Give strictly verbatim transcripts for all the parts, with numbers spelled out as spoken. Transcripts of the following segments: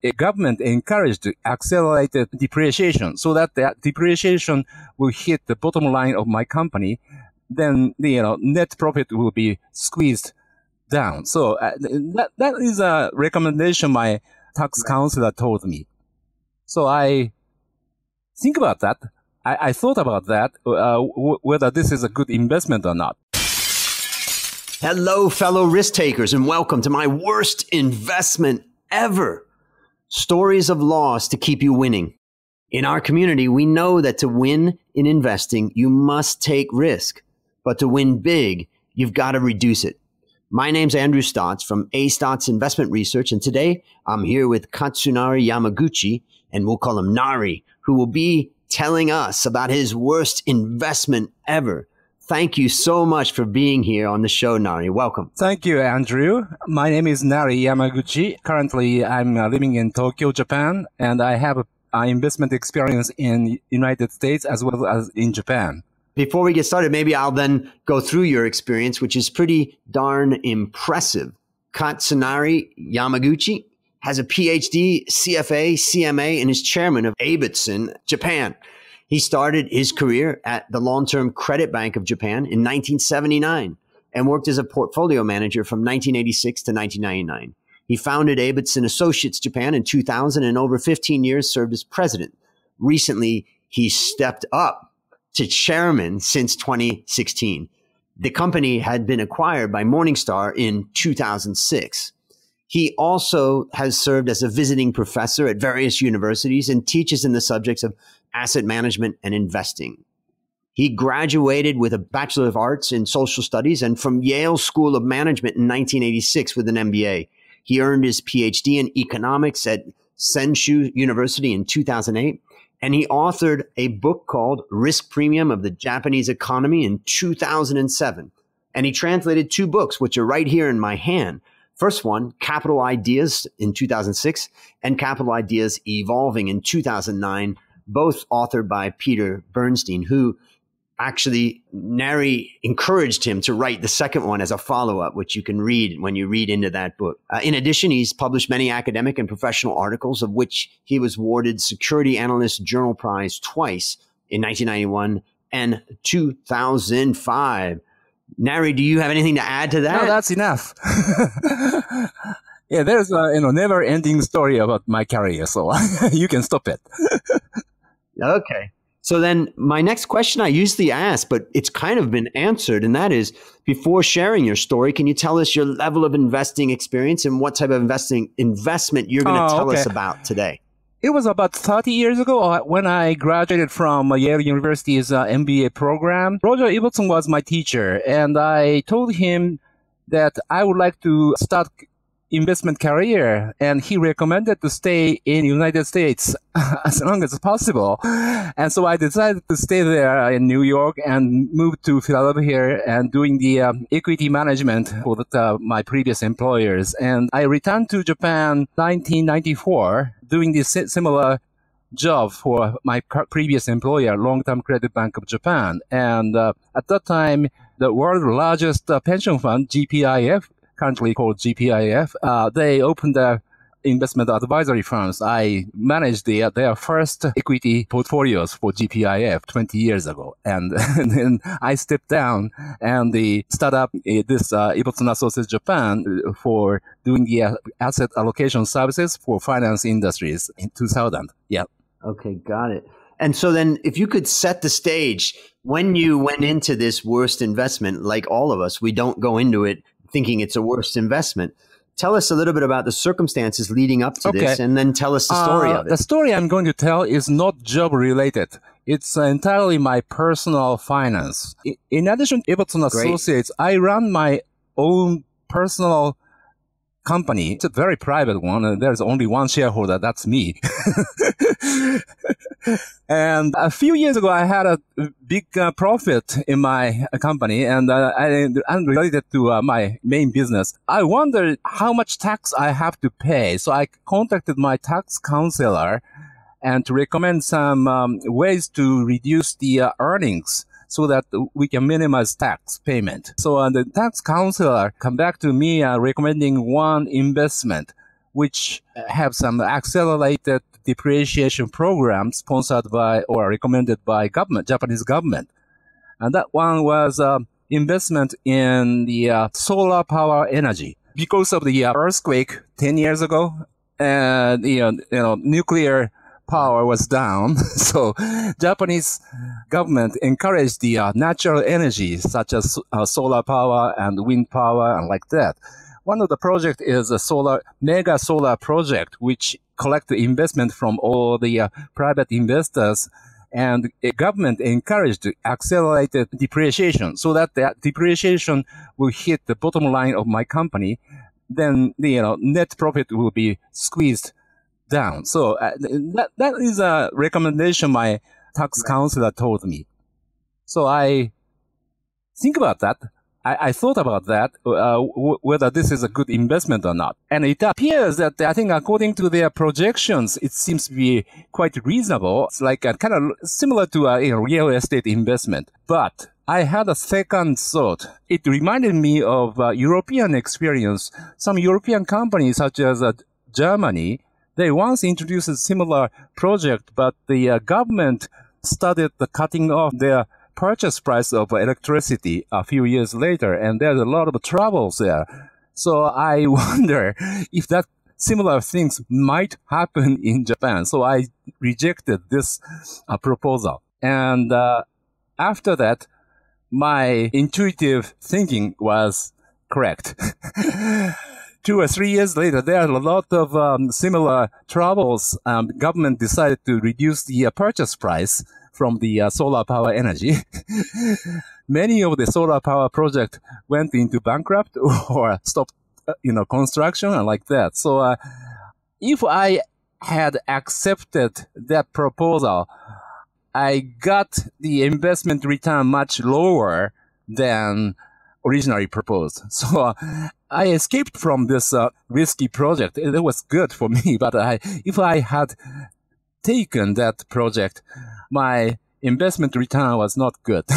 a government encouraged accelerated depreciation so that the depreciation will hit the bottom line of my company, then the you know, net profit will be squeezed down. So uh, that that is a recommendation my tax counselor told me. So I think about that. I, I thought about that, uh, w- whether this is a good investment or not. Hello, fellow risk takers, and welcome to my worst investment ever. Stories of loss to keep you winning. In our community, we know that to win in investing, you must take risk. But to win big, you've got to reduce it. My name's Andrew Stotts from A Stotts Investment Research, and today I'm here with Katsunari Yamaguchi, and we'll call him Nari, who will be telling us about his worst investment ever. Thank you so much for being here on the show, Nari. Welcome. Thank you, Andrew. My name is Nari Yamaguchi. Currently, I'm uh, living in Tokyo, Japan, and I have a, uh, investment experience in United States as well as in Japan. Before we get started, maybe I'll then go through your experience, which is pretty darn impressive. Katsunari Yamaguchi has a P H D, C F A, C M A, and is chairman of Eibatsun, Japan. He started his career at the Long-Term Credit Bank of Japan in nineteen seventy-nine and worked as a portfolio manager from nineteen eighty-six to nineteen ninety-nine. He founded Eibatsun Associates Japan in two thousand and over fifteen years served as president. Recently, he stepped up to chairman since twenty sixteen. The company had been acquired by Morningstar in two thousand six. He also has served as a visiting professor at various universities and teaches in the subjects of asset management and investing. He graduated with a Bachelor of Arts in Social Studies and from Yale School of Management in nineteen eighty-six with an M B A. He earned his P H D in economics at Senshu University in two thousand eight, and he authored a book called Risk Premium of the Japanese Economy in two thousand seven. And he translated two books, which are right here in my hand. First one, Capital Ideas in two thousand six, and Capital Ideas Evolving in two thousand nine, both authored by Peter Bernstein, who actually, Nari encouraged him to write the second one as a follow-up, which you can read when you read into that book. Uh, in addition, he's published many academic and professional articles, of which he was awarded Security Analysts Journal Prize twice in nineteen ninety-one and two thousand five. Nari, do you have anything to add to that? No, that's enough. Yeah, there's a you know, never-ending story about my career, so you can stop it. Okay. So then my next question I usually ask, but it's kind of been answered, and that is, before sharing your story, can you tell us your level of investing experience and what type of investing investment you're going to oh, tell okay. us about today? It was about thirty years ago when I graduated from Yale University's uh, M B A program. Roger Ibbotson was my teacher, and I told him that I would like to start investment career, and he recommended to stay in the United States as long as possible. And so I decided to stay there in New York and moved to Philadelphia and doing the um, equity management for the, uh, my previous employers. And I returned to Japan nineteen ninety-four doing this similar job for my previous employer, Long-Term Credit Bank of Japan. And uh, at that time, the world's largest uh, pension fund, G P I F, currently called G P I F, uh, they opened their investment advisory firms. I managed the, their first equity portfolios for G P I F twenty years ago. And, and then I stepped down and the startup, uh, this uh, Eibatsun Associates Japan, for doing the uh, asset allocation services for finance industries in two thousand. Yeah. Okay, got it. And so then if you could set the stage, when you went into this worst investment, like all of us, we don't go into it thinking it's a worst investment. Tell us a little bit about the circumstances leading up to okay. this, and then tell us the story uh, of it. The story I'm going to tell is not job related. It's uh, entirely my personal finance. I, in addition to Eibatsun Associates, I run my own personal company. It's a very private one. And there's only one shareholder. That's me. And a few years ago, I had a big uh, profit in my uh, company, and uh, I, unrelated to uh, my main business. I wondered how much tax I have to pay. So I contacted my tax counselor and to recommend some um, ways to reduce the uh, earnings so that we can minimize tax payment. So uh, the tax counselor come back to me uh, recommending one investment, which have some accelerated depreciation programs sponsored by or recommended by government, Japanese government. And that one was uh, investment in the uh, solar power energy. Because of the uh, earthquake ten years ago, and you know, you know, nuclear power was down. So Japanese government encouraged the uh, natural energy such as uh, solar power and wind power and like that. One of the project is a solar, mega solar project, which collect investment from all the uh, private investors, and the government encouraged accelerated depreciation so that the depreciation will hit the bottom line of my company. Then the you know, net profit will be squeezed down. So uh, that that is a recommendation my tax counselor told me. So I think about that. I, I thought about that, uh, w- whether this is a good investment or not. And it appears that I think according to their projections, it seems to be quite reasonable. It's like a kind of similar to a you know, real estate investment. But I had a second thought. It reminded me of uh, European experience. Some European companies such as uh, Germany, they once introduced a similar project, but the uh, government started the cutting off their purchase price of electricity a few years later, and there's a lot of troubles there. So I wonder if that similar things might happen in Japan. So I rejected this uh, proposal. And uh, after that, my intuitive thinking was correct. Two or three years later, there are a lot of um, similar troubles. Um, government decided to reduce the uh, purchase price from the uh, solar power energy. Many of the solar power projects went into bankrupt or stopped, uh, you know, construction and like that. So uh, if I had accepted that proposal, I got the investment return much lower than originally proposed. So uh, I escaped from this uh, risky project. It, it was good for me, but I, if I had taken that project, my investment return was not good.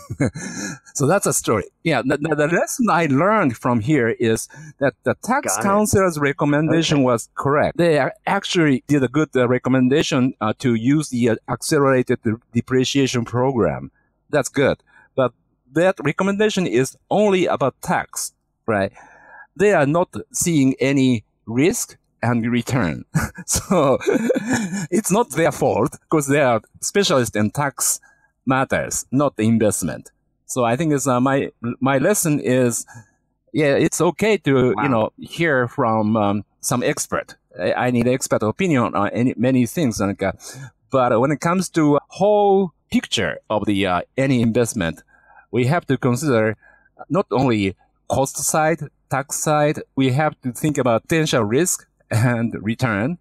So that's a story. Yeah, the, the, the lesson I learned from here is that the tax counselor's recommendation okay. was correct. They actually did a good uh, recommendation uh, to use the uh, accelerated depreciation program. That's good. But that recommendation is only about tax, right? They are not seeing any risk and return. So it's not their fault because they are specialists in tax matters, not the investment. So I think it's, uh, my my lesson is, yeah, it's okay to wow. you know hear from um, some expert. I, I need expert opinion on any, many things, like, uh, but when it comes to whole picture of the uh, any investment, we have to consider not only cost side, tax side. We have to think about potential risk and return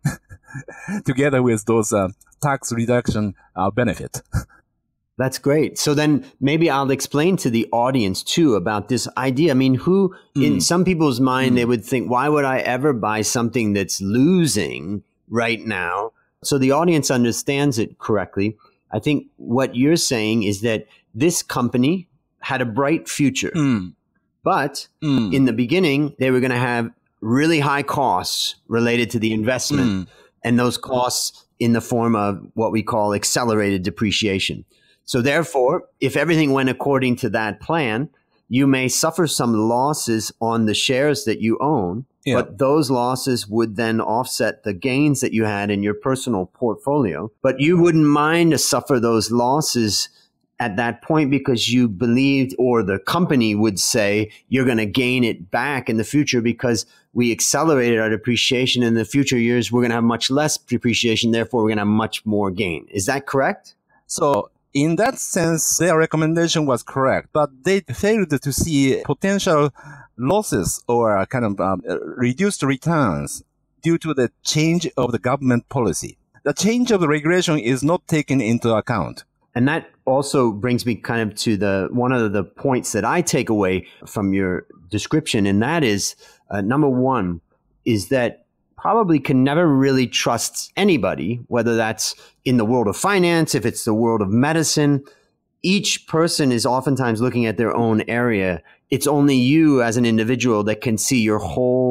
together with those uh, tax reduction uh, benefit. That's great. So then maybe I'll explain to the audience too about this idea. I mean, who mm. in some people's mind, mm. they would think, why would I ever buy something that's losing right now? So the audience understands it correctly. I think what you're saying is that this company had a bright future, mm. but mm. in the beginning, they were going to have really high costs related to the investment, mm. and those costs in the form of what we call accelerated depreciation. So therefore, if everything went according to that plan, you may suffer some losses on the shares that you own, yeah. but those losses would then offset the gains that you had in your personal portfolio. But you wouldn't mind to suffer those losses at that point because you believed, or the company would say, you're going to gain it back in the future because we accelerated our depreciation. In the future years, we're going to have much less depreciation. Therefore, we're going to have much more gain. Is that correct? So in that sense, their recommendation was correct, but they failed to see potential losses or kind of um, reduced returns due to the change of the government policy. The change of the regulation is not taken into account. And that also brings me kind of to the one of the points that I take away from your description, and that is, uh, number one, is that probably can never really trust anybody, whether that's in the world of finance, if it's the world of medicine. Each person is oftentimes looking at their own area. It's only you as an individual that can see your whole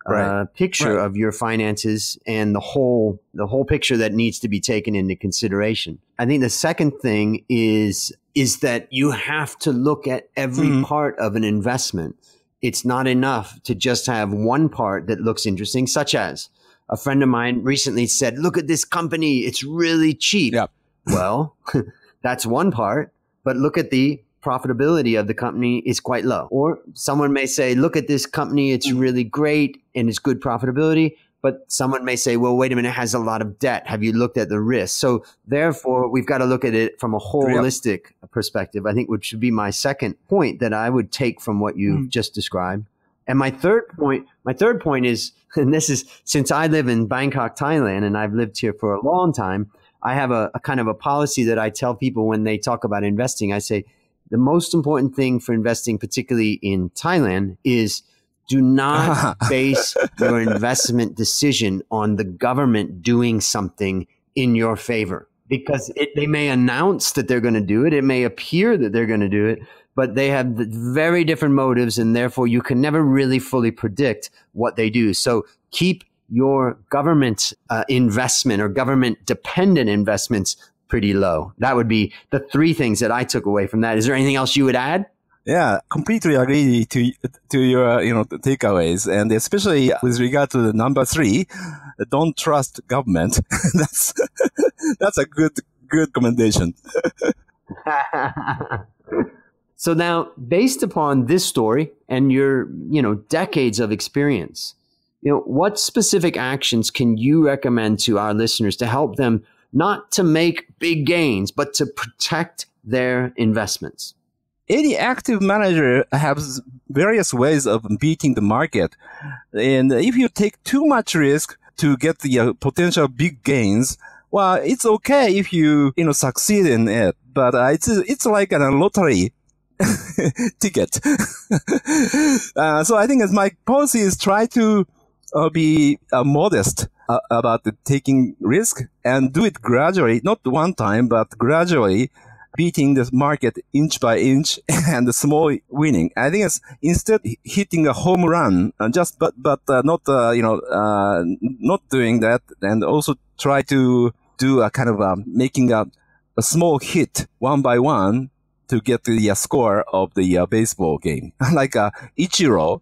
right. uh, picture right. of your finances and the whole the whole picture that needs to be taken into consideration. I think the second thing is is that you have to look at every mm-hmm. part of an investment. It's not enough to just have one part that looks interesting, such as a friend of mine recently said, look at this company. It's really cheap. Yep. Well, that's one part, but look at the profitability of the company is quite low. Or someone may say, look at this company. It's really great and it's good profitability. But someone may say, well, wait a minute, it has a lot of debt. Have you looked at the risk? So therefore, we've got to look at it from a holistic yep. perspective, I think, which would be my second point that I would take from what you mm. just described. And my third point, my third point is, and this is since I live in Bangkok, Thailand, and I've lived here for a long time, I have a, a kind of a policy that I tell people when they talk about investing. I say, the most important thing for investing, particularly in Thailand, is do not base your investment decision on the government doing something in your favor. Because it, they may announce that they're going to do it. It may appear that they're going to do it, but they have very different motives, and therefore you can never really fully predict what they do. So keep your government uh, investment or government-dependent investments pretty low. That would be the three things that I took away from that. Is there anything else you would add? Yeah, completely agree to to your you know takeaways, and especially with regard to the number three, don't trust government. that's that's a good good recommendation. So now, based upon this story and your you know decades of experience, you know what specific actions can you recommend to our listeners to help them not to make big gains, but to protect their investments? Any active manager has various ways of beating the market. And if you take too much risk to get the uh, potential big gains, well, it's okay if you, you know, succeed in it. But uh, it's, it's like a lottery ticket. uh, so I think as my policy is try to uh, be uh, modest uh, about the taking risk and do it gradually, not one time, but gradually, beating the market inch by inch and the small winning. I think it's instead hitting a home run, uh, just but but uh, not uh, you know uh, not doing that, and also try to do a kind of uh, making a, a small hit one by one to get to the uh, score of the uh, baseball game, like uh, Ichiro.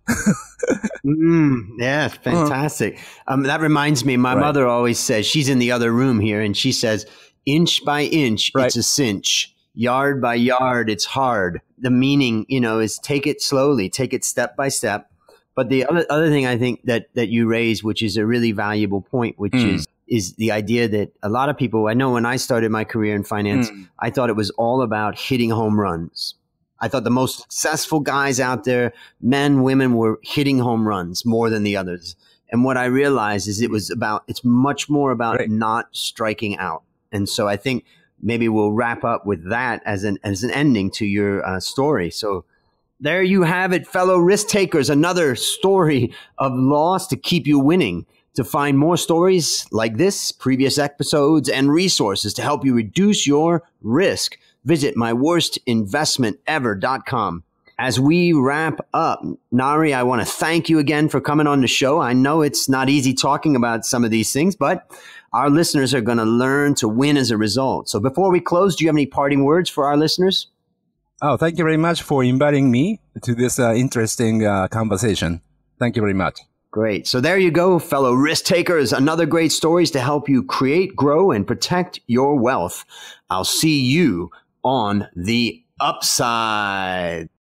mm, yeah, fantastic. Uh-huh. Um, that reminds me, my right. mother always says, she's in the other room here, and she says, inch by inch, right. it's a cinch. Yard by yard, it's hard. The meaning, you know, is take it slowly, take it step by step. But the other other thing I think that that you raise, which is a really valuable point, which mm. is is the idea that a lot of people, I know when I started my career in finance, mm. I thought it was all about hitting home runs. I thought the most successful guys out there, men, women, were hitting home runs more than the others. And what I realized is it was about, it's much more about right. not striking out. And so I think maybe we'll wrap up with that as an as an ending to your uh, story. So there you have it, fellow risk takers, another story of loss to keep you winning. To find more stories like this, previous episodes, and resources to help you reduce your risk, visit my worst investment ever dot com. As we wrap up, Nari, I want to thank you again for coming on the show. I know it's not easy talking about some of these things, but our listeners are going to learn to win as a result. So before we close, do you have any parting words for our listeners? Oh, thank you very much for inviting me to this uh, interesting uh, conversation. Thank you very much. Great. So there you go, fellow risk takers. Another great stories to help you create, grow, and protect your wealth. I'll see you on the upside.